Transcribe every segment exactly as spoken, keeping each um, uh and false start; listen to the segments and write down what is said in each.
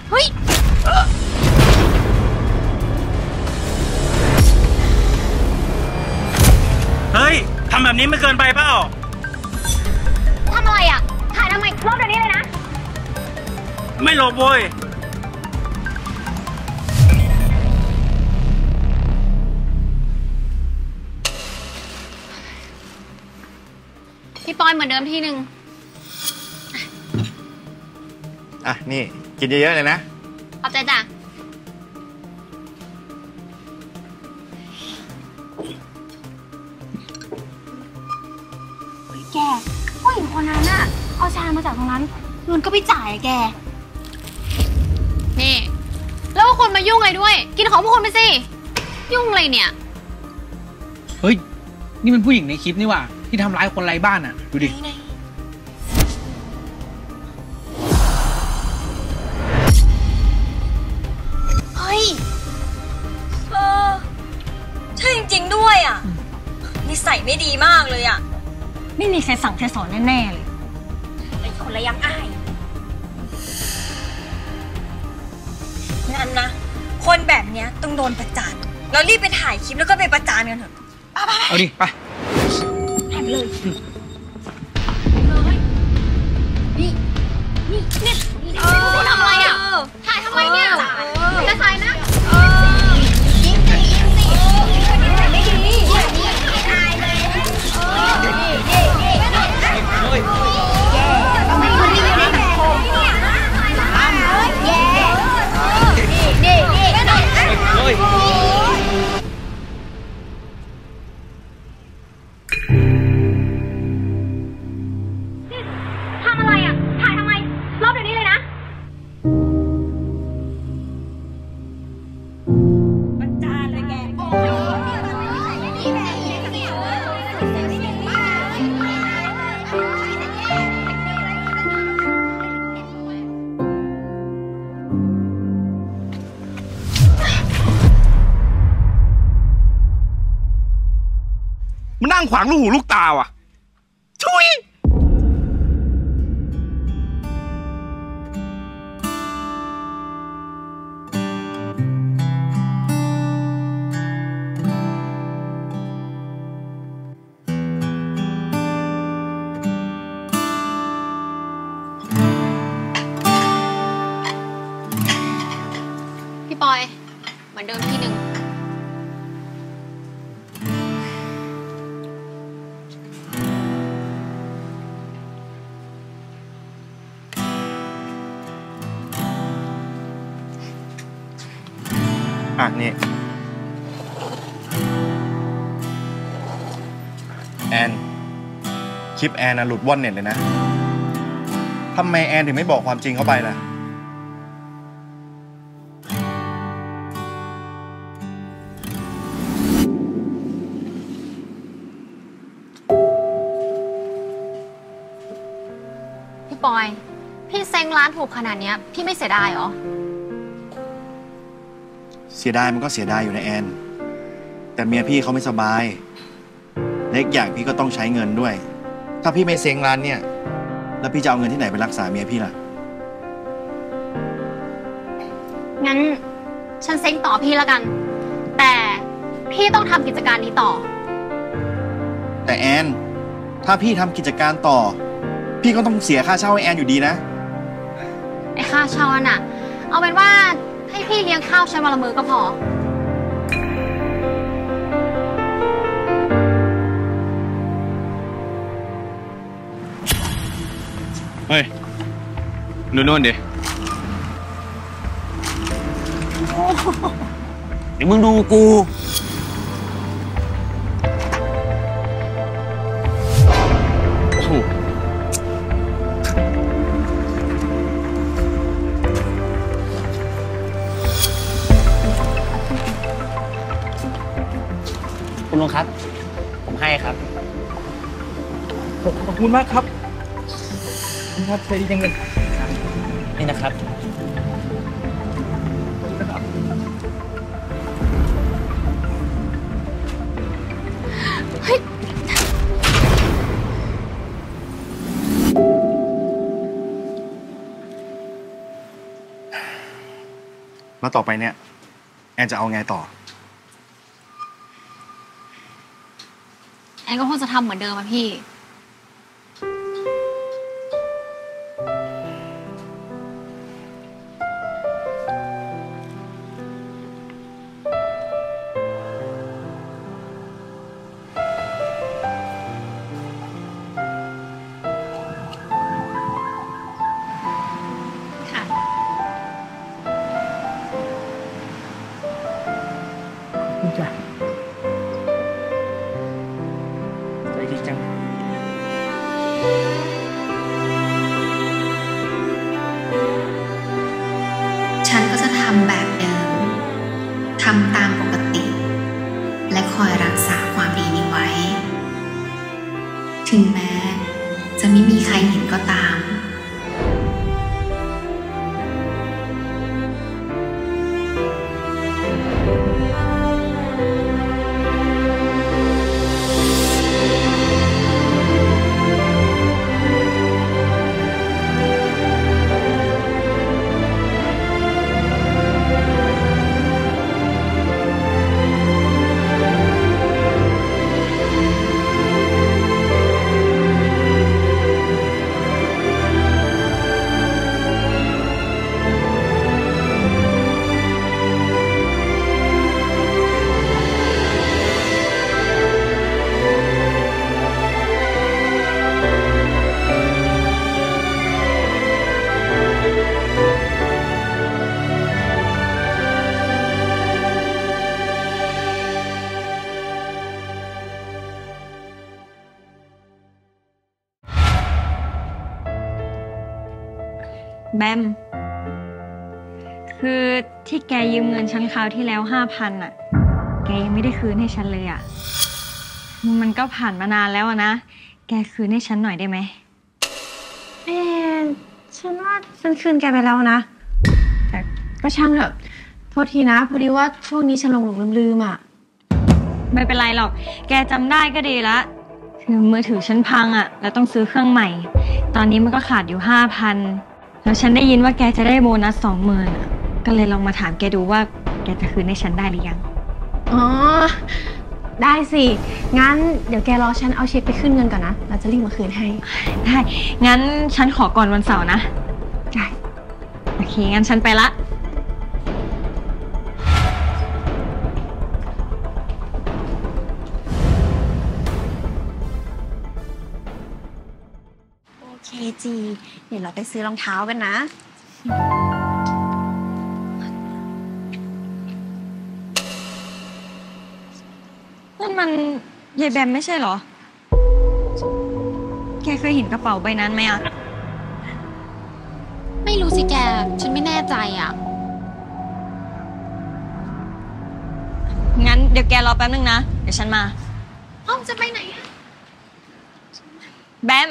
เฮ้ยเฮ้ยทำแบบนี้ไม่เกินไปเปล่าทำอะไรอ่ะถ่ายทำไมลบเดี๋ยวนี้เลยนะไม่ลบโว้ยพี่ปอยเหมือนเดิมทีหนึ่งอ่ะนี่กินเยอะๆเลยนะขอบใจจ้ะแกผู้หญิงคนนั้นน่ะเอาชามาจากตรงนั้นเงินก็ไปจ่ายแกนี่แล้วคนมายุ่งอะไรด้วยกินของพวกคนไปสิยุ่งอะไรเนี่ยเฮ้ยนี่มันผู้หญิงในคลิปนี่หว่าที่ทำร้ายคนไร้บ้านอ่ะดูดิเฮ้ยเออใช่จริงๆด้วยอ่ะนิสัยไม่ดีมากเลยอ่ะไม่มีใครสั่งใครสอนแน่ๆเลยไอ้คนระยังอ้ายงั้นนะคนแบบเนี้ยต้องโดนประจานเรารีบไปถ่ายคลิปแล้วก็ไปประจานกันเถอะไปๆเอาดิไปถ่ายไปเลยนี่นี่นี่คุณทำอะไรอ่ะถ่ายทำไมเนี่ยจะถ่ายนะยิงสิยิงสิไม่ดีถ่ายเลยนี่นี่นี่ทำไมคนที่อยู่ในสังคมเนี่ยแย่นี่นี่นี่ทำอะไรอ่ะถ่ายทำไมลบเดี๋ยวนี้เลยนะประจานเลยแกมันนั่งขวางลูกหูลูกตาว่ะชุยพี่ปอยเหมือนเดิมที่หนึ่งอ่ะนี่แอนคลิปแอนนะหลุดว่อนเน็ตเลยนะทำไมแอนถึงไม่บอกความจริงเข้าไปล่ะพี่ปอยพี่เซ็งร้านถูกขนาดนี้พี่ไม่เสียดายเหรอเสียดายมันก็เสียดายอยู่นะแอนแต่เมียพี่เขาไม่สบายเล็กอย่างพี่ก็ต้องใช้เงินด้วยถ้าพี่ไม่เซ็งร้านเนี่ยแล้วพี่จะเอาเงินที่ไหนไปรักษาเมียพี่ล่ะงั้นฉันเซ็งต่อพี่แล้วกันแต่พี่ต้องทำกิจการนี้ต่อแต่แอนถ้าพี่ทำกิจการต่อพี่ก็ต้องเสียค่าเช่าให้แอนอยู่ดีนะไอ้ค่าเช่าน่ะเอาเป็นว่าให้พี่เลี้ยงข้าวฉันวันละมื้อก็พอเฮ้ยนู่นนู่นดิเดี๋ยวมึงดูกูถูกคุณลุงครับผมให้ครับขอบคุณมากครับครับใจดีจังเลยนี่นะครับเฮ้ยแล้วต่อไปเนี่ยแอนจะเอาไงต่อแอนก็คงจะทำเหมือนเดิมอะพี่จ้ะใจดีจังฉันก็จะทำแบบเดิมทำตามปกติและคอยรักษาความดีนี้ไว้ถึงแม้จะไม่มีใครเห็นก็ตามแบมคือที่แกยืมเงินฉันคราวที่แล้วห้าพันอ่ะแกยังไม่ได้คืนให้ฉันเลยอ่ะมันก็ผ่านมานานแล้วนะแกคืนให้ฉันหน่อยได้ไหมเอ๊ะฉันว่าฉันคืนแกไปแล้วนะแต่ก็ช่างเถอะโทษทีนะพอดีว่าช่วงนี้ฉันหลงหลงลืมๆอ่ะไม่เป็นไรหรอกแกจำได้ก็ดีละคือมือถือฉันพังอ่ะแล้วต้องซื้อเครื่องใหม่ตอนนี้มันก็ขาดอยู่ห้าพันแล้วฉันได้ยินว่าแกจะได้โบนัสสองหมื่นก็เลยลองมาถามแกดูว่าแกจะคืนให้ฉันได้หรือยังอ๋อได้สิงั้นเดี๋ยวแกรอฉันเอาเช็คไปขึ้นเงินก่อนนะเราจะรีบมาคืนให้ได้งั้นฉันขอก่อนวันเสาร์นะได้โอเคงั้นฉันไปละเคจีเดี๋ยวเราไปซื้อรองเท้ากันนะนั่นมันยายแบมไม่ใช่เหรอแกเคยเห็นกระเป๋าใบนั้นไหมอะไม่รู้สิแกฉันไม่แน่ใจอะงั้นเดี๋ยวแกรอแป๊บนึงนะเดี๋ยวฉันมาอ้าวจะไปไหนอะแบม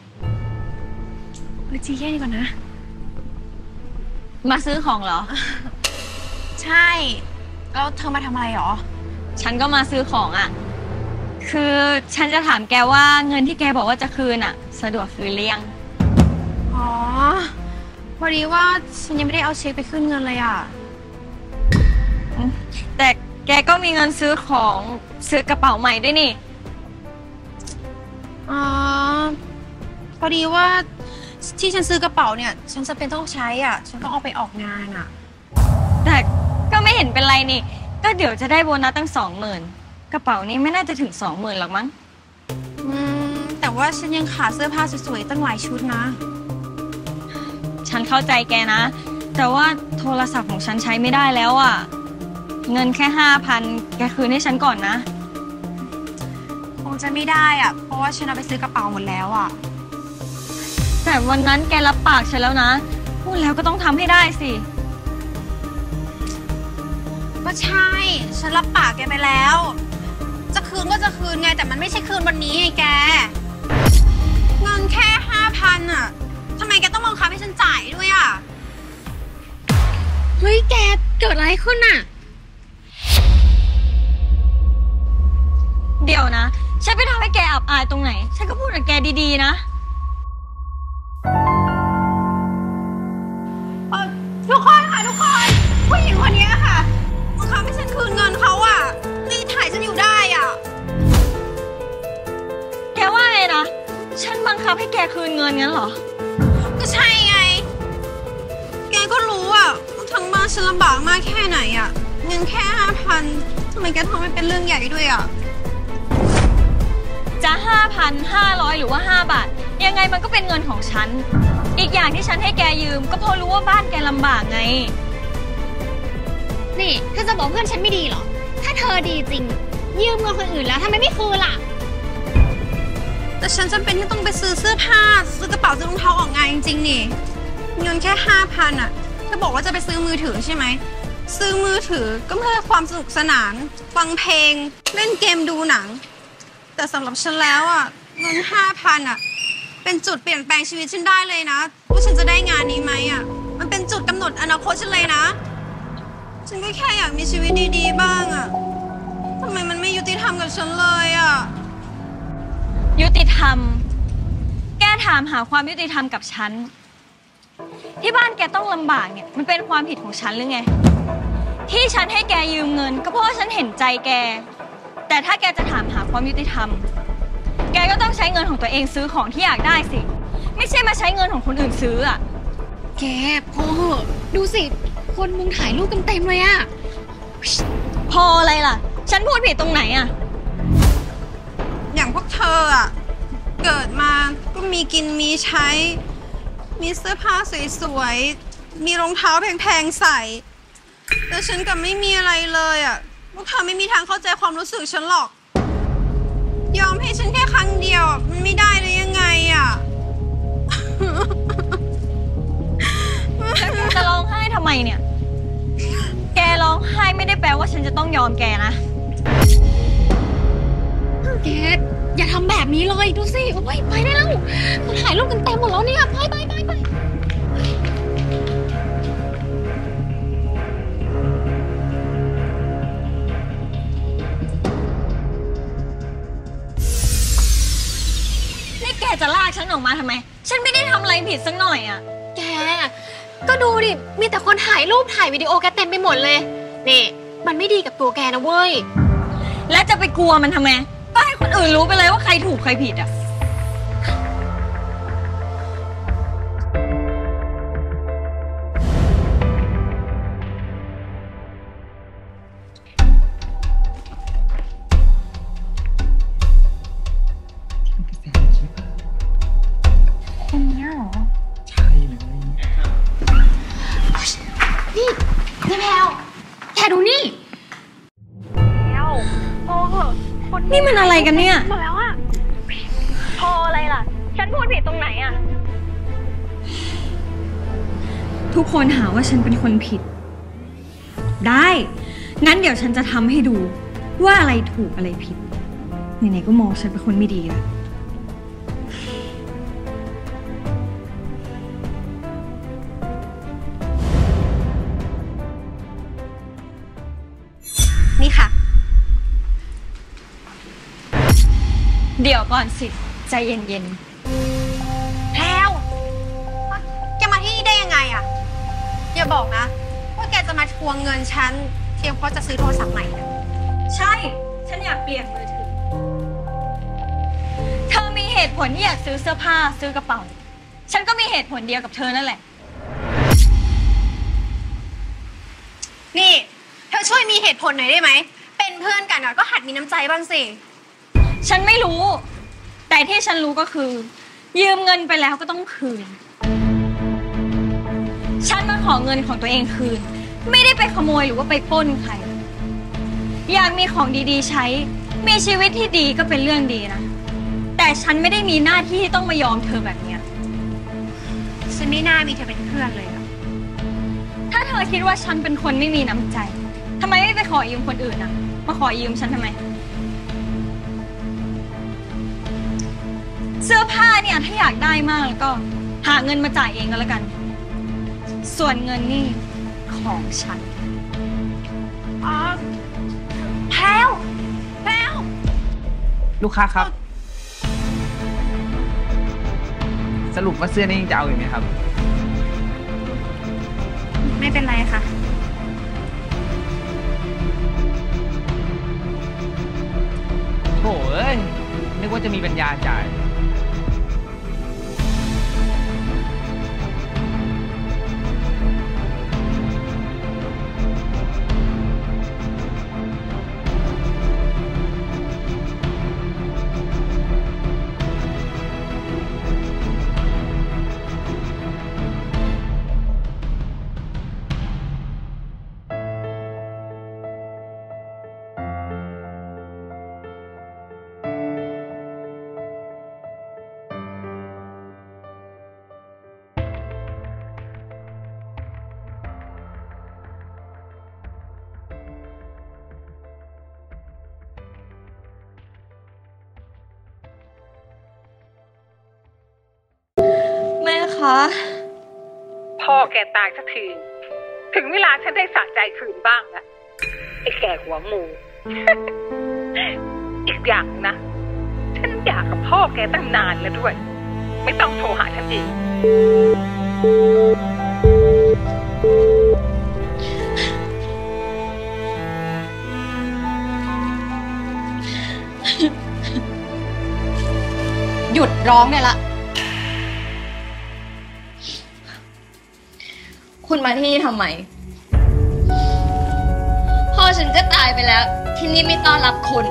เออจีแค่นี้ก่อนนะมาซื้อของเหรอใช่แล้วเธอมาทำอะไรหรอฉันก็มาซื้อของอ่ะคือฉันจะถามแกว่าเงินที่แกบอกว่าจะคืนอ่ะสะดวกคืนหรือยังอ๋อพอดีว่าฉันยังไม่ได้เอาเช็คไปขึ้นเงินเลยอ่ะแต่แกก็มีเงินซื้อของซื้อกระเป๋าใหม่ด้วยนี่อ๋อพอดีว่าที่ฉันซื้อกระเป๋าเนี่ยฉันจะเป็นต้องใช้อ่ะฉันต้องเอาไปออกงานอ่ะแต่ก็ไม่เห็นเป็นไรนี่ก็เดี๋ยวจะได้โบนัสตั้งสองหมื่นกระเป๋านี้ไม่น่าจะถึงสองหมื่นหรอกมั้งอืมแต่ว่าฉันยังขาดเสื้อผ้าสวยๆตั้งหลายชุดนะฉันเข้าใจแกนะแต่ว่าโทรศัพท์ของฉันใช้ไม่ได้แล้วอ่ะเงินแค่ห้าพันแกคืนให้ฉันก่อนนะคงจะไม่ได้อ่ะเพราะว่าฉันเอาไปซื้อกระเป๋าหมดแล้วอ่ะแต่วันนั้นแกรับปากฉันแล้วนะพูดแล้วก็ต้องทำให้ได้สิก็ใช่ฉันรับปากแกไปแล้วจะคืนก็จะคืนไงแต่มันไม่ใช่คืนวันนี้ไงแกเงินแค่ห้าพันอ่ะทำไมแกต้องบังคับให้ฉันจ่ายด้วยอ่ะเฮ้ยแกเกิดอะไรขึ้นอ่ะเดี๋ยวนะฉันไปทำให้แกอับอายตรงไหนฉันก็พูดกับแกดีๆนะทุกคนค่ะทุกคนผู้หญิงคืนเงินงั้นเหรอก็ใช่ไงแกก็รู้อะทั้งบ้านฉันลำบากมากแค่ไหนอะเงินแค่ห้าพันทำไมแกทำให้เป็นเรื่องใหญ่ด้วยอะจะห้าพันห้าร้อยหรือว่าห้าบาทยังไงมันก็เป็นเงินของฉันอีกอย่างที่ฉันให้แกยืมก็เพราะรู้ว่าบ้านแกลำบากไงนี่เธอจะบอกเพื่อนฉันไม่ดีหรอถ้าเธอดีจริงยืมเงินคนอื่นแล้วทำไมไม่คืนล่ะแต่ฉันจำเป็นที่ต้องไปซื้อเสื้อผ้าซื้อกระเป๋าซื้อรองเท้าออกงานจริงๆนี่เงินแค่ห้าพันอะเธอบอกว่าจะไปซื้อมือถือใช่ไหมซื้อมือถือก็เพื่อความสนุกสนานฟังเพลงเล่นเกมดูหนังแต่สำหรับฉันแล้วอะเงินห้าพันอะเป็นจุดเปลี่ยนแปลงชีวิตฉันได้เลยนะว่าฉันจะได้งานนี้ไหมอะมันเป็นจุดกำหนดอนาคตฉันเลยนะฉันก็แค่อยากมีชีวิตดีๆบ้างอะทำไมมันไม่ยุติธรรมกับฉันเลยอะยุติธรรมแกถามหาความยุติธรรมกับฉันที่บ้านแกต้องลำบากเนี่ยมันเป็นความผิดของฉันหรือไงที่ฉันให้แกยืมเงินก็เพราะว่าฉันเห็นใจแกแต่ถ้าแกจะถามหาความยุติธรรมแกก็ต้องใช้เงินของตัวเองซื้อของที่อยากได้สิไม่ใช่มาใช้เงินของคนอื่นซื้ออะแกพอเหอะดูสิคนมุงถ่ายรูปกันเต็มเลยอะพออะไรล่ะฉันพูดผิดตรงไหนอะอย่างพวกเธออะเกิดมาก็มีกินมีใช้มีเสื้อผ้าสวยๆมีรองเท้าแพงๆใส่แต่ฉันกับไม่มีอะไรเลยอะพวกเธอไม่มีทางเข้าใจความรู้สึกฉันหรอกยอมให้ฉันแค่ครั้งเดียวมันไม่ได้เลยยังไงอะจะร้องไห้ทำไมเนี่ยแกร้องไห้ไม่ได้แปลว่าฉันจะต้องยอมแกนะแกอย่าทำแบบนี้เลยดูสิโอ้ยไปได้แล้วมันถ่ายรูปกันเต็มหมดแล้วเนี่ยไปไปไปไปนี่แกจะลากฉันออกมาทำไมฉันไม่ได้ทำอะไรผิดสักหน่อยอ่ะแกก็ดูดิมีแต่คนถ่ายรูปถ่ายวิดีโอแกเต็มไปหมดเลยนี่มันไม่ดีกับตัวแกนะเว้ยแล้วจะไปกลัวมันทำไมก็ให้คนอื่นรู้ไปเลยว่าใครถูกใครผิดอ่ะคนนี้เหรอใช่เลยนี่นี่แพลวแกดูนี่นี่มันอะไรกันเนี่ยหมดแล้วอะพออะไรล่ะฉันพูดผิดตรงไหนอะทุกคนหาว่าฉันเป็นคนผิดได้งั้นเดี๋ยวฉันจะทำให้ดูว่าอะไรถูกอะไรผิดไหนๆก็มองฉันเป็นคนไม่ดีแล้วนี่ค่ะเดี๋ยวก่อนสิใจเย็นๆแพลวแกมาที่นี่ได้ยังไงอะอย่าบอกนะว่าแกจะมาทวงเงินฉันเพียงเพราะจะซื้อโทรศัพท์ใหม่นะใช่ฉันอยากเปลี่ยนมือถือเธอมีเหตุผลที่อยากซื้อเสื้อผ้าซื้อกระเป๋าฉันก็มีเหตุผลเดียวกับเธอนั่นแหละนี่เธอช่วยมีเหตุผลหน่อยได้ไหมเป็นเพื่อนกันก็หัดมีน้ำใจบ้างสิฉันไม่รู้แต่ที่ฉันรู้ก็คือยืมเงินไปแล้วก็ต้องคืนฉันมาขอเงินของตัวเองคืนไม่ได้ไปขโมยหรือว่าไปปล้นใครอยากมีของดีๆใช้มีชีวิตที่ดีก็เป็นเรื่องดีนะแต่ฉันไม่ได้มีหน้าที่ที่ต้องมายอมเธอแบบนี้ฉันไม่น่ามีเธอเป็นเพื่อนเลยอะถ้าเธอคิดว่าฉันเป็นคนไม่มีน้ำใจทำไมไม่ไปขอยืมคนอื่นอะมาขอยืมฉันทำไมเสื้อผ้าเนี่ยถ้าอยากได้มากแล้วก็หาเงินมาจ่ายเองก็แล้วกันส่วนเงินนี่ของฉันอ๋อแพลวแพลวลูกค้าครับสรุปว่าเสื้อนี่ยังจะเอาอยู่ไหมครับไม่เป็นไรค่ะโถ่เอ้ยนึกว่าจะมีปัญญาจ่ายพ่อแกตายสักทีถึงเวลาฉันได้สะใจคืนบ้างละไอ้แก่หัวงู อีกอย่างนะฉันอยากกับพ่อแกตั้งนานแล้วด้วยไม่ต้องโทรหาฉันเองหยุดร้องได้ละคุณมาที่นี่ทำไมพ่อฉันก็ตายไปแล้วที่นี่ไม่ต้อนรับคุณ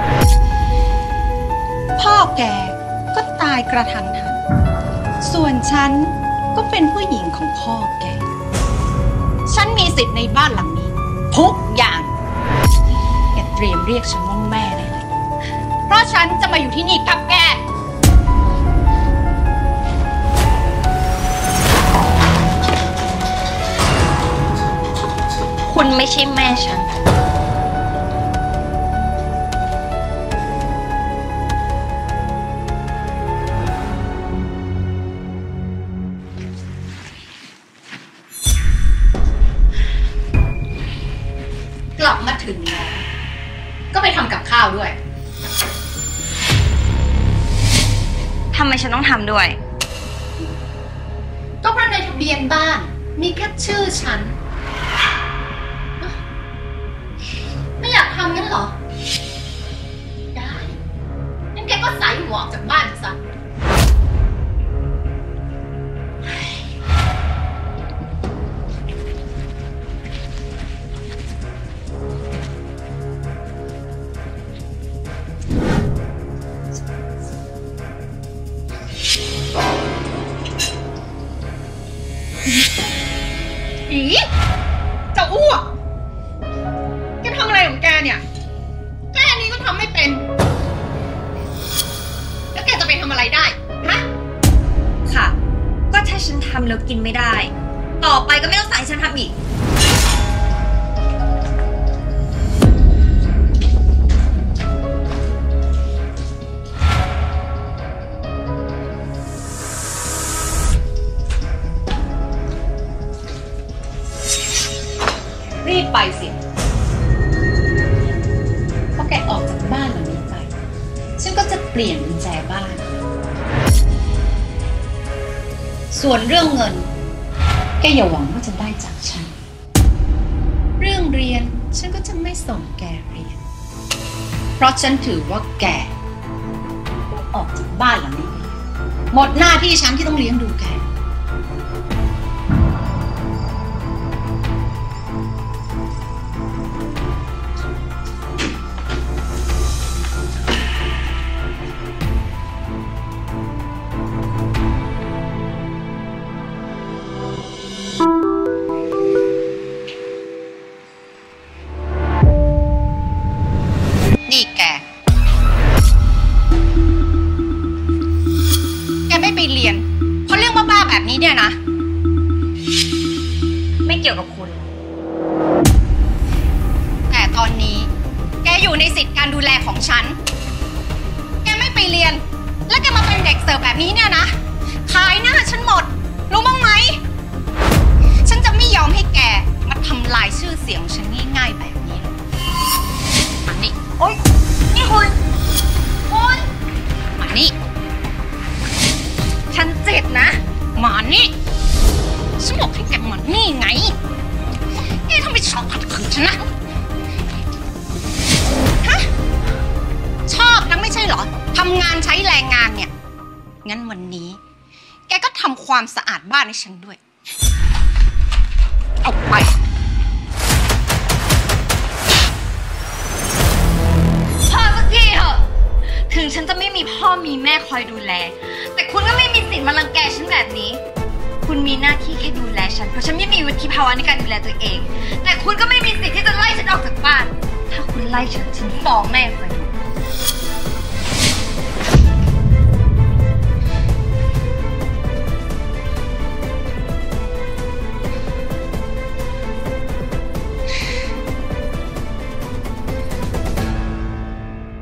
พ่อแกก็ตายกระทันหันส่วนฉันก็เป็นผู้หญิงของพ่อแกฉันมีสิทธิ์ในบ้านหลังนี้ทุกอย่างแกเตรียมเรียกฉันว่าแม่ได้เลยเพราะฉันจะมาอยู่ที่นี่กับแกคุณไม่ใช่แม่ฉันกลับมาถึงแล้วก็ไปทำกับข้าวด้วยทำไมฉันต้องทำด้วยก็เพราะในทะเบียนบ้านมีแค่ชื่อฉันไม่อยากทำงั้นเหรอได้งั้นแกก็สายหัวออกจากบ้านซะอีจะอ้วกแกทำอะไรของแกเนี่ยแค่นี้ก็ทำไม่เป็นแล้วแกจะไปทำอะไรได้ฮะค่ะก็ถ้าฉันทำแล้วกินไม่ได้ต่อไปก็ไม่ต้องสั่งให้ฉันทำอีกรีบไปสิพอแกออกจากบ้านหลังนี้ไปฉันก็จะเปลี่ยนกุญแจบ้านส่วนเรื่องเงินแกอย่าหวังว่าจะได้จากฉันเรื่องเรียนฉันก็จะไม่ส่งแกเรียนเพราะฉันถือว่าแกออกจากบ้านหลังนี้หมดหน้าที่ฉันที่ต้องเลี้ยงดูแกนี่แกแกไม่ไปเรียนเพราะเรื่องบ้าๆแบบนี้เนี่ยนะไม่เกี่ยวกับคุณแต่ตอนนี้แกอยู่ในสิทธิการดูแลของฉันแกไม่ไปเรียนแล้วแกมาเป็นเด็กเสิร์ฟแบบนี้เนี่ยนะขายหน้าฉันหมดรู้บ้างไหมฉันจะไม่ยอมให้แกมาทำลายชื่อเสียงของฉันง่ายๆแบบนี้มานี่โอ๊ยนี่คุณคุณมานี่ฉันเจ็บนะมานี่ฉันบอกให้แกมานี่ไงแกทำไมชอบขัดขืนฉันนะฮะชอบนักไม่ใช่เหรอทำงานใช้แรงงานเนี่ยงั้นวันนี้แกก็ทำความสะอาดบ้านให้ฉันด้วยเอาไปพ่อสักทีเถอะถึงฉันจะไม่มีพ่อมีแม่คอยดูแลแต่คุณก็ไม่มีสิทธิ์มารังแกฉันแบบนี้คุณมีหน้าที่แค่ดูแลฉันเพราะฉันไม่มีวุฒิภาวะในการดูแลตัวเองแต่คุณก็ไม่มีสิทธิ์ที่จะไล่ฉันออกจากบ้านถ้าคุณไล่ฉันฉันฟ้องแม่ไป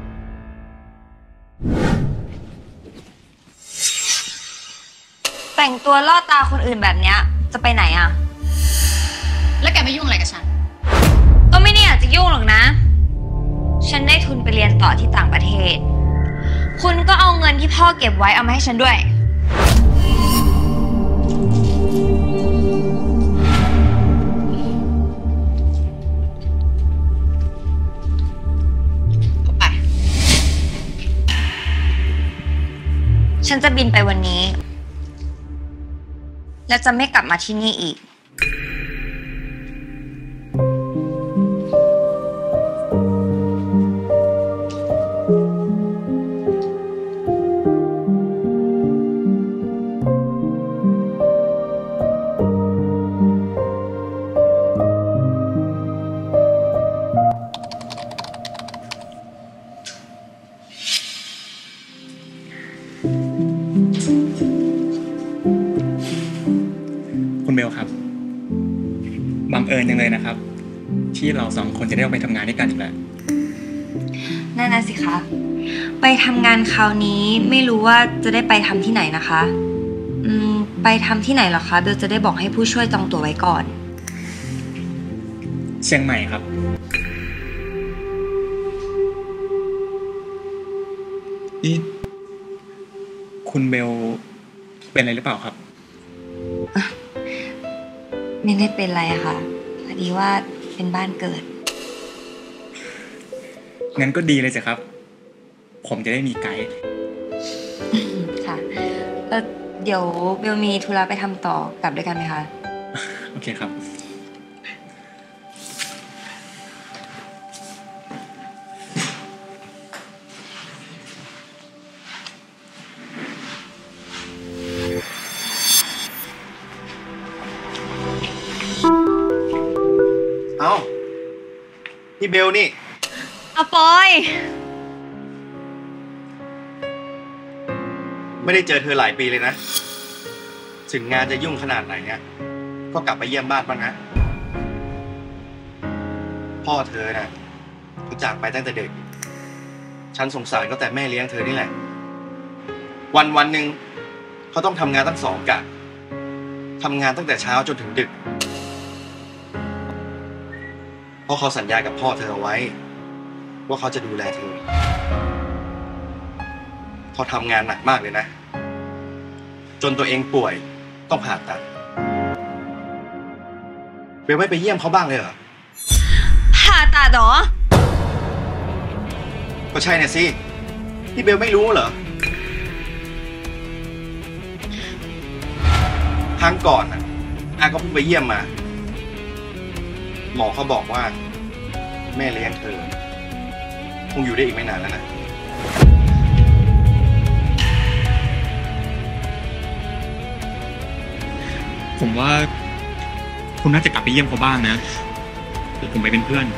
แต่งงตัวล่อตาคนอื่นแบบเนี้ยจะไปไหนอะแล้วแกไม่ยุ่งอะไรกับฉันก็ไม่ได้อยากจะยุ่งหรอกนะ ฉันได้ทุนไปเรียนต่อที่ต่างประเทศคุณก็เอาเงินที่พ่อเก็บไว้เอามาให้ฉันด้วยเอาไปฉันจะบินไปวันนี้และจะไม่กลับมาที่นี่อีกคุณเบลครับบังเอิญจังเลยนะครับที่เราสองคนจะได้ออกไปทำงานด้วยกันอีกแล้วนั่นน่ะสิคะไปทำงานคราวนี้ไม่รู้ว่าจะได้ไปทำที่ไหนนะคะอืมไปทำที่ไหนเหรอคะเบลจะได้บอกให้ผู้ช่วยจองตั๋วไว้ก่อนเชียงใหม่ครับนี่คุณเบลเป็นอะไรหรือเปล่าครับไม่ได้เป็นไรอะค่ะพอดีว่าเป็นบ้านเกิดงั้นก็ดีเลยสิครับผมจะได้มีไกด์ค่ะเออเดี๋ยวเบลมีธุระไปทำต่อกลับด้วยกันไหมคะโอเคครับเอ้านี่เบลนี่อะปอยไม่ได้เจอเธอหลายปีเลยนะถึงงานจะยุ่งขนาดไหนเนี่ยก็กลับไปเยี่ยมบ้านบ้างนะพ่อเธอน่ะเขาจากไปตั้งแต่เด็กฉันสงสารก็แต่แม่เลี้ยงเธอนี่แหละวันวันหนึ่งเขาต้องทำงานตั้งสองกะทำงานตั้งแต่เช้าจนถึงดึกเพราะเขาสัญญากับพ่อเธอเอาไว้ว่าเขาจะดูแลเธอเขาทำงานหนักมากเลยนะจนตัวเองป่วยต้องผ่าตัดเบลไม่ไปเยี่ยมเขาบ้างเลยเหรอผ่าตัดเหรอก็ใช่น่ะสิที่เบลไม่รู้เหรอครั้งก่อนน่ะอาก็เพิ่งไปเยี่ยมมาหมอเขาบอกว่าแม่เลี้ยงเธอคงอยู่ได้อีกไม่นานแล้วนะผมว่าคุณน่าจะกลับไปเยี่ยมเขาบ้างนะเดี๋ยวผมไปเป็นเพื่อน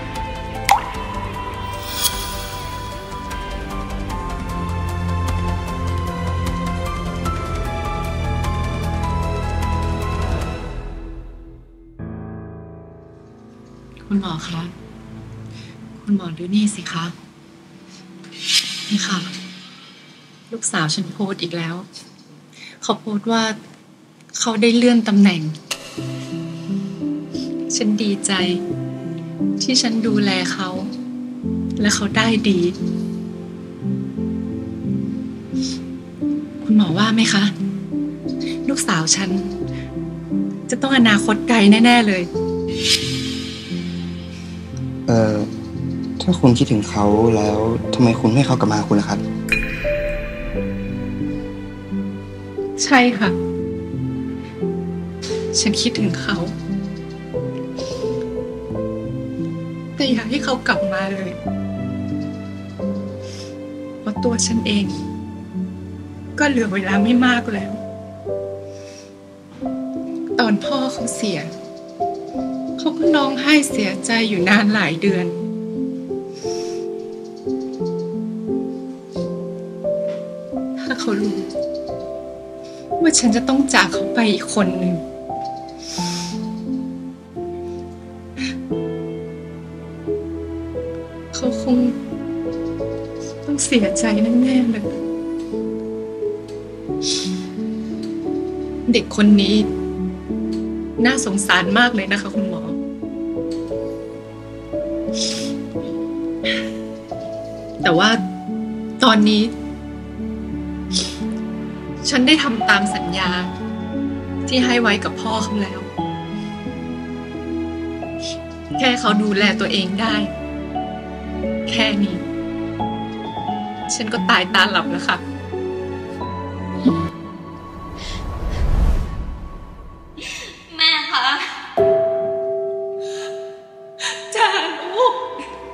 คุณหมอคะคุณหมอดูนี่สิคะนี่ค่ะลูกสาวฉันโพสต์อีกแล้วเขาโพสต์ว่าเขาได้เลื่อนตำแหน่งฉันดีใจที่ฉันดูแลเขาและเขาได้ดีคุณหมอว่าไหมคะลูกสาวฉันจะต้องอนาคตไกลแน่ๆเลยเอ่อถ้าคุณคิดถึงเขาแล้วทำไมคุณไม่ให้เขากลับมาคุณล่ะครับใช่ค่ะฉันคิดถึงเขาแต่อยากให้เขากลับมาเลยเพราะตัวฉันเองก็เหลือเวลาไม่มากแล้วตอนพ่อเขาเสียเขาก็ร้องไห้เสียใจอยู่นานหลายเดือนถ้าเขารู้ว่าฉันจะต้องจากเขาไปอีกคนหนึ่งเขาคงต้องเสียใจแน่ๆเลยเด็กคนนี้น่าสงสารมากเลยนะคะคุณหมอแต่ว่าตอนนี้ฉันได้ทำตามสัญญาที่ให้ไว้กับพ่อเขาแล้วแค่เขาดูแลตัวเองได้แค่นี้ฉันก็ตายตาหลับแล้วค่ะแม่คะจ้าลูก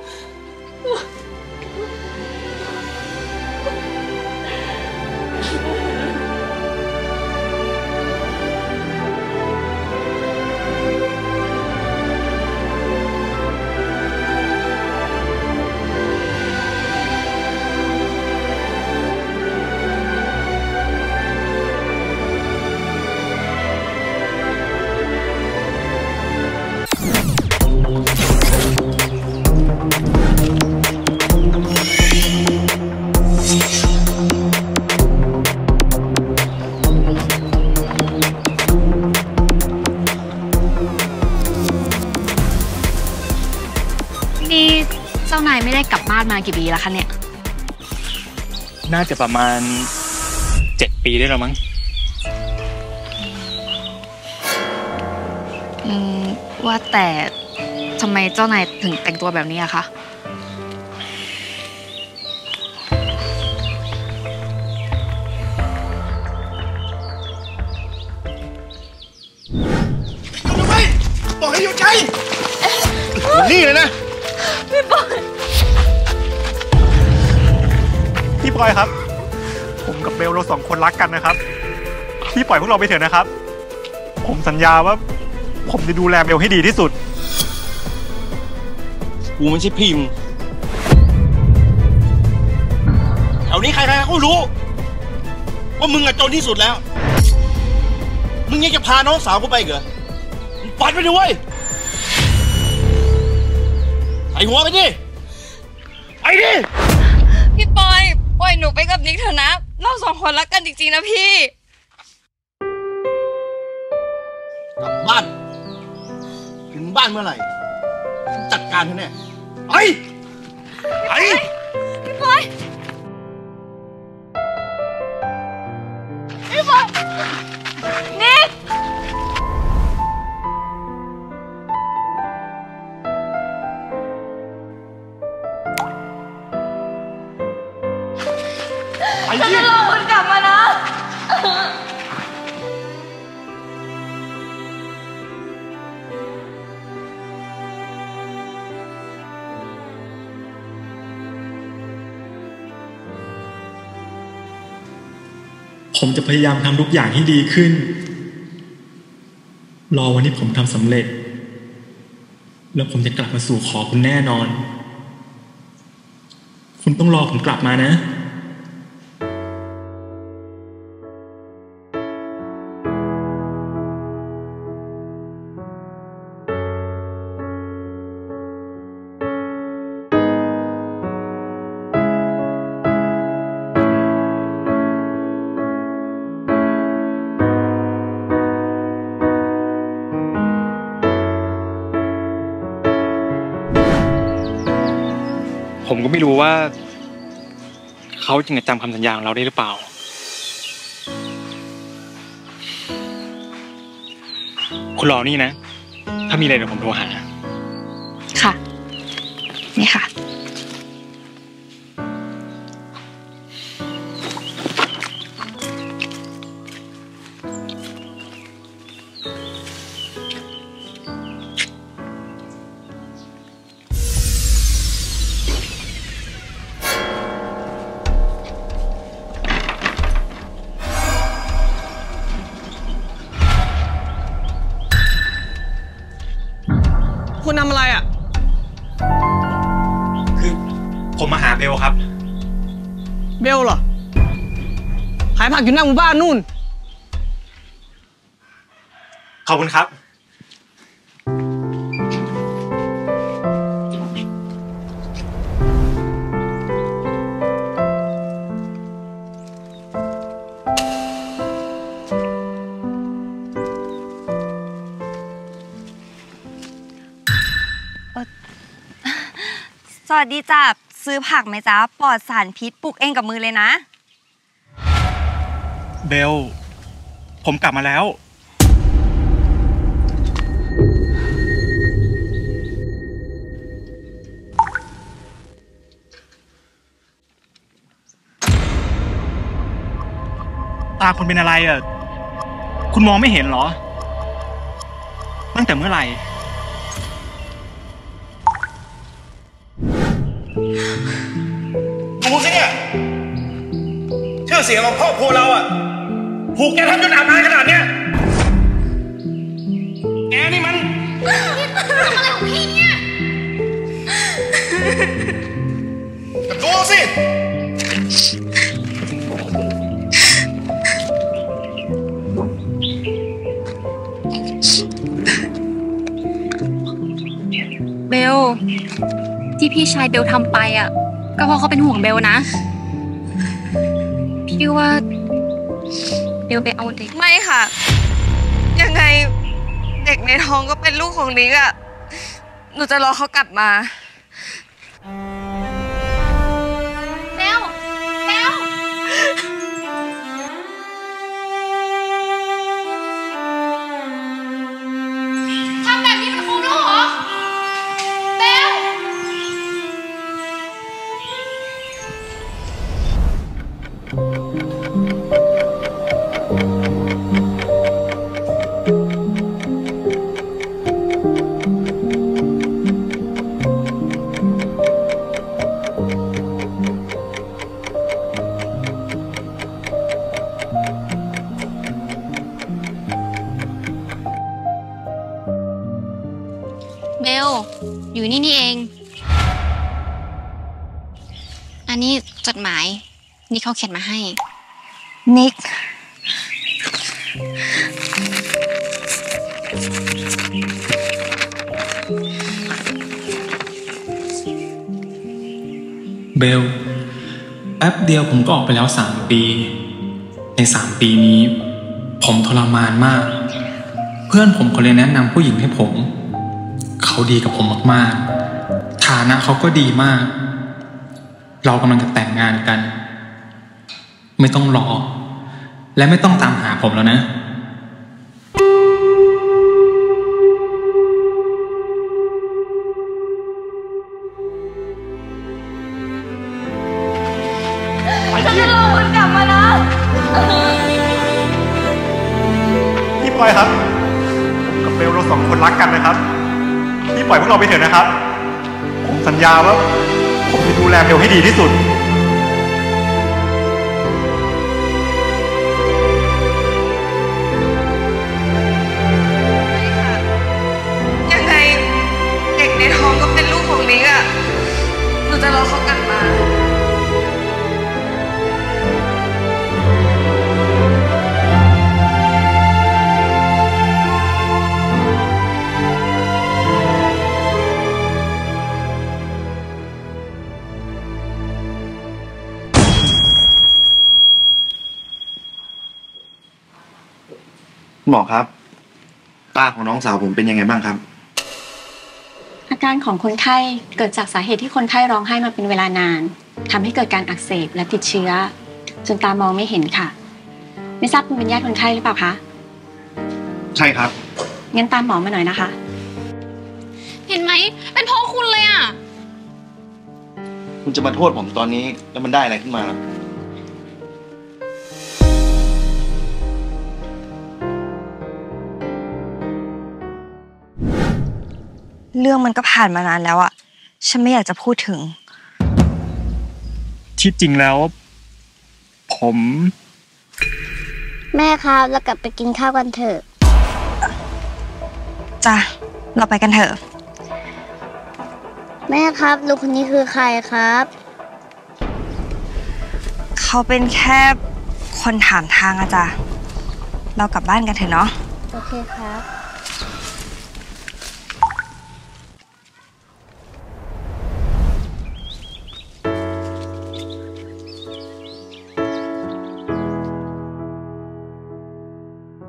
นี่เจ้านายไม่ได้กลับบ้านมากี่ปีแล้วคะเนี่ยน่าจะประมาณเจ็ดปีได้แล้วมั้งอืมว่าแต่ทำไมเจ้านายถึงแต่งตัวแบบนี้อะคะบอกให้หยุดไงนี่เลยนะพี่ปอยพี่ปอยครับผมกับเบลเราสองคนรักกันนะครับพี่ปล่อยพวกเราไปเถอะนะครับผมสัญญาว่าผมจะดูแลเบลให้ดีที่สุดกูไม่ใช่พิมพ์แถวนี้ใครๆเขารู้ว่ามึงอะจนที่สุดแล้วมึงยังจะพาน้องสาวกูไปเหรอมึงปัดไปดิเว้ยไอ้หัวไปดิไอ้ดิพี่ปอยปล่อยหนูไปกับนิกเถอะนะเราสองคนรักกันจริงๆนะพี่กลับบ้านถึงบ้านเมื่อไหร่จัดการเธอแน่ไอ้ไอ้พี่ปอยพี่ปอยนิกฉันจะรอคุณกลับมานะผมจะพยายามทำทุกอย่างให้ดีขึ้นรอวันที่ผมทำสำเร็จแล้วผมจะกลับมาสู่ขอคุณแน่นอนคุณต้องรอผมกลับมานะผมก็ไม่รู้ว่าเขาจะจำคำสัญญาของเราได้หรือเปล่าคุณรอนี่นะถ้ามีอะไรเดี๋ยวผมโทรหาค่ะนี่ค่ะคุณทำอะไรอ่ะคือผมมาหาเบลครับเบลเหรอขายผักอยู่หน้าหมู่บ้านนู่นขอบคุณครับสวัสดีจ้ะซื้อผักไหมจ๊ะปลอดสารพิษปลูกเองกับมือเลยนะเบลผมกลับมาแล้วตาคุณเป็นอะไรอ่ะคุณมองไม่เห็นเหรอตั้งแต่เมื่อไหร่ดูสิเนี่ยชื่อเสียงของครอบครัวเราอ่ะถูกแกทำจนอับอายขนาดเนี้ยแกนี่มันทำอะไรของพี่เนี่ยดูสิเบลที่พี่ชายเบลทำไปอ่ะก็เพราะเขาเป็นห่วงเบลนะพี่ว่าเบลไปเอาเด็กไม่ค่ะยังไงเด็กในท้องก็เป็นลูกของนิกอะหนูจะรอเขากลับมาเบลเบลทำแบบนี้มันคุ้มแล้วเหรอเบลเบลอยู่นี่นี่เองอันนี้จดหมายนี่เขาเขียนมาให้นิกเบลแป๊บเดียวผมก็ออกไปแล้วสามปีในสามปีนี้ผมทรมานมากเพื่อนผมเขาเลยแนะนำผู้หญิงให้ผมเขาดีกับผมมากๆฐานะเขาก็ดีมากเรากำลังจะแต่งงานกันไม่ต้องรอและไม่ต้องตามหาผมแล้วนะฉันจะรอคุณกลับมานะพี่ปอยครับผมกับเบลเราสองคนรักกันนะครับพี่ปล่อยพวกเราไปเถอะนะครับผมสัญญาว่าผมจะดูแลเบลให้ดีที่สุดยังไงเด็กในท้องก็เป็นลูกของนิกอะหนูจะรอเขากลับมาหมอครับตาของน้องสาวผมเป็นยังไงบ้างครับอาการของคนไข้เกิดจากสาเหตุที่คนไข้ร้องไห้มาเป็นเวลานานทำให้เกิดการอักเสบและติดเชื้อจนตามองไม่เห็นค่ะไม่ทราบคุณเป็นญาติคนไข้หรือเปล่าคะใช่ครับงั้นตามหมอมาหน่อยนะคะเห็นไหมเป็นเพราะคุณเลยอ่ะคุณจะมาโทษผมตอนนี้แล้วมันได้อะไรขึ้นมาล่ะเรื่องมันก็ผ่านมานานแล้วอะฉันไม่อยากจะพูดถึงที่จริงแล้วผมแม่ครับเรากลับไปกินข้าวกันเถอะจ้ะเราไปกันเถอะแม่ครับลูกคนนี้คือใครครับเขาเป็นแค่คนถามทางอะจ้ะเรากลับบ้านกันเถอะเนาะโอเคครับ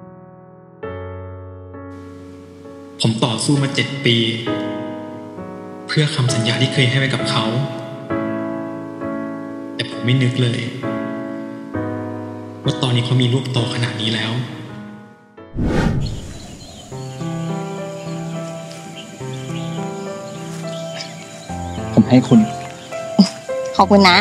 ผมต่อสู้มาเจ็ดปีเพื่อคำสัญญาที่เคยให้ไว้กับเขา แต่ผมไม่นึกเลยว่าตอนนี้เขามีลูกโตขนาดนี้แล้วผมให้คุณขอบคุณนะ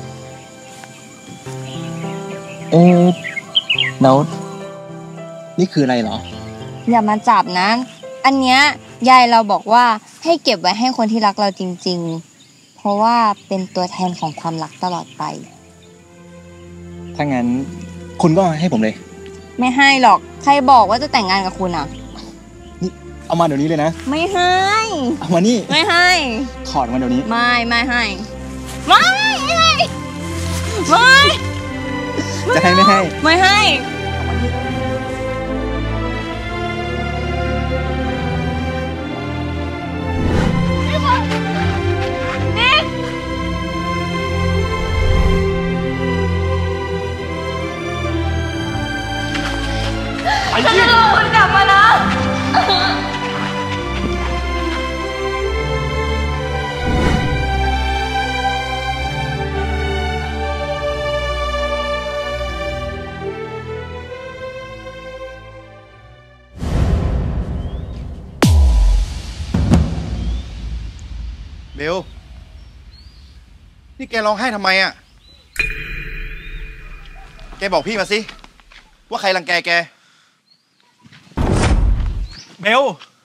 เอ๊ะแล้วนี่คืออะไรเหรออย่ามาจับนะ อันเนี้ยยายเราบอกว่าให้เก็บไว้ให้คนที่รักเราจริงๆ เพราะว่าเป็นตัวแทนของความรักตลอดไปถ้างั้นคุณก็ให้ผมเลยไม่ให้หรอก ใครบอกว่าจะแต่งงานกับคุณอ่ะเอามาเดี๋ยวนี้เลยนะไม่ให้เอามานี่ไม่ให้ถอดมาเดี๋ยวนี้ไม่ไม่ให้ ไม่ไม่ไม่จะให้ไม่ให้ไม่ให้นิกไอ้ฉันเหี้ยจะรอคุณกลับมานะเบล นี่แกร้องไห้ทำไมอ่ะ แกบอกพี่มาสิ ว่าใครรังแกแกเบล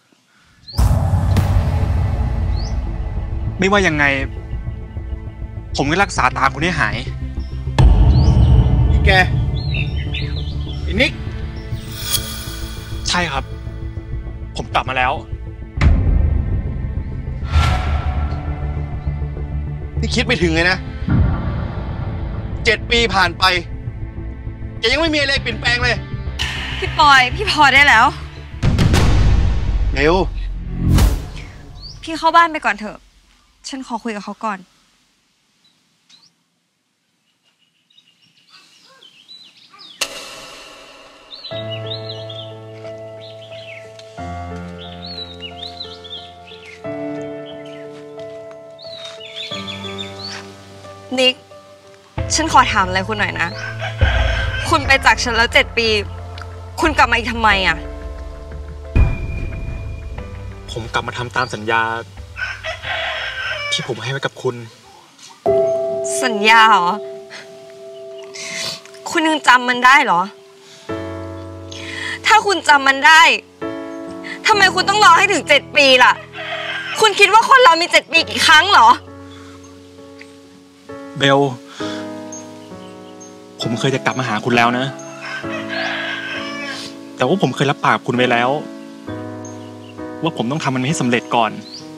ไม่ว่ายังไง ผมก็รักษาตาคุณให้หายนี่แกไอ้นิกใช่ครับ ผมกลับมาแล้วนี่คิดไม่ถึงเลยนะ เจ็ดปีผ่านไปแกยังไม่มีอะไรเปลี่ยนแปลงเลยพี่ปอย พี่พอได้แล้วเร็วพี่เข้าบ้านไปก่อนเถอะ ฉันขอคุยกับเขาก่อน นิก ฉันขอถามอะไรคุณหน่อยนะ คุณไปจากฉันแล้วเจ็ดปี คุณกลับมาอีกทำไมอ่ะผมกลับมาทำตามสัญญา ที่ผมให้ไว้กับคุณสัญญาเหรอ คุณยังจำมันได้เหรอ ถ้าคุณจำมันได้ทำไมคุณต้องรอให้ถึงเจ็ดปีล่ะ คุณคิดว่าคนเรามีเจ็ดปีกี่ครั้งเหรอเบล ผมเคยจะกลับมาหาคุณแล้วนะ แต่ว่าผมเคยรับปากคุณไว้แล้ว ว่าผมต้องทำมันให้สำเร็จก่อน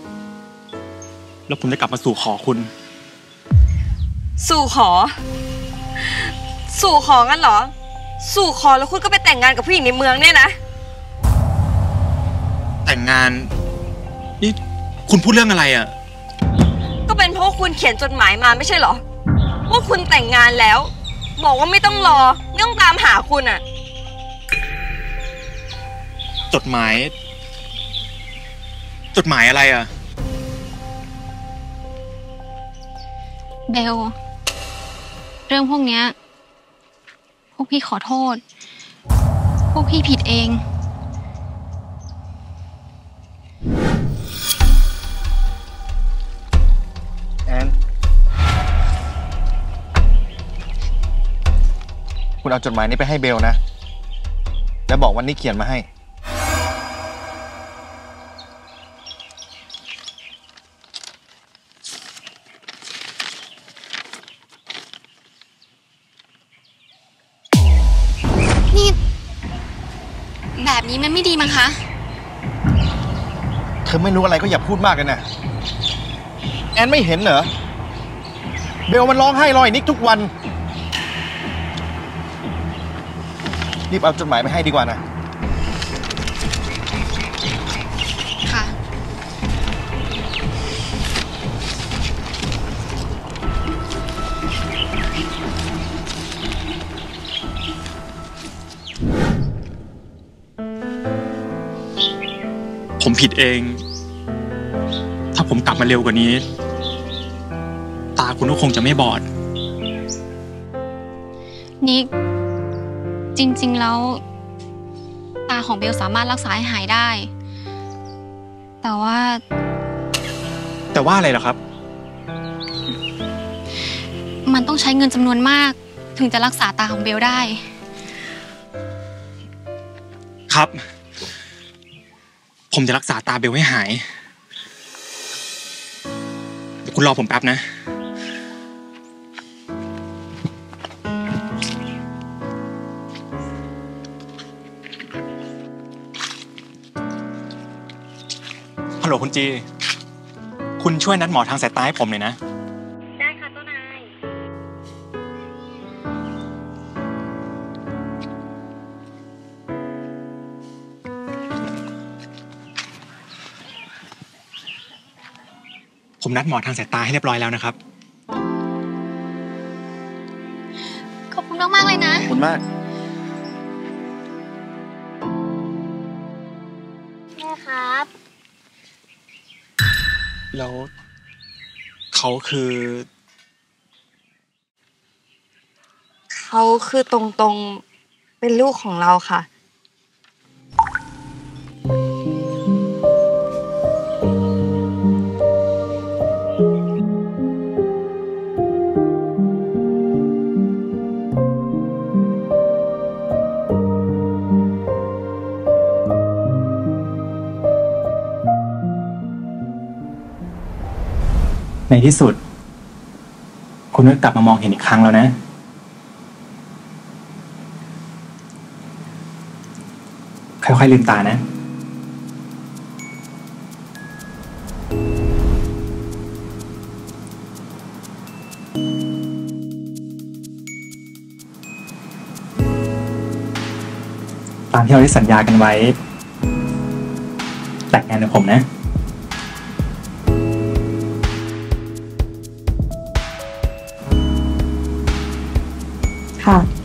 แล้วผมจะกลับมาสู่ขอคุณสู่ขอ สู่ขอกันเหรอ สู่ขอแล้วคุณก็ไปแต่งงานกับผู้หญิงในเมืองเนี่ยนะแต่งงาน นี่คุณพูดเรื่องอะไรอ่ะก็เป็นเพราะคุณเขียนจดหมายมาไม่ใช่เหรอ ว่าคุณแต่งงานแล้ว บอกว่าไม่ต้องรอไม่ต้องตามหาคุณอ่ะจดหมาย จดหมายอะไรอ่ะเบล เรื่องพวกเนี้ยพวกพี่ขอโทษ พวกพี่ผิดเองแอน คุณเอาจดหมายนี้ไปให้เบลนะ แล้วบอกวันนี้เขียนมาให้นี่แบบนี้มันไม่ดีมั้งคะเธอไม่รู้อะไรก็อย่าพูดมากเลยนะ แอนไม่เห็นเหรอ เบลมันร้องไห้รอยนิกทุกวัน รีบเอาจดหมายไปให้ดีกว่านะค่ะผมผิดเอง ทถ้าผมกลับมาเร็วกว่านี้ ตาคุณก็คงจะไม่บอดนิกจริงๆแล้วตาของเบลสามารถรักษาให้หายได้ แต่ว่าแต่ว่าอะไรเหรอครับมันต้องใช้เงินจำนวนมากถึงจะรักษาตาของเบลได้ครับ ผมจะรักษาตาเบลให้หายเดี๋ยวคุณรอผมแป๊บนะฮัลโหลคุณจีคุณช่วยนัดหมอทางสายตาให้ผมหน่อยนะได้ค่ะเจ้านายผมนัดหมอทางสายตาให้เรียบร้อยแล้วนะครับขอบคุณมากๆเลยนะขอบคุณมากแม่ครับแล้วเขาคือเขาคือตรงๆเป็นลูกของเราค่ะในที่สุดคุณก็กลับมามองเห็นอีกครั้งแล้วนะค่อยๆลืมตานะตามที่เราได้สัญญากันไว้แต่งงานกับผมนะค่ะ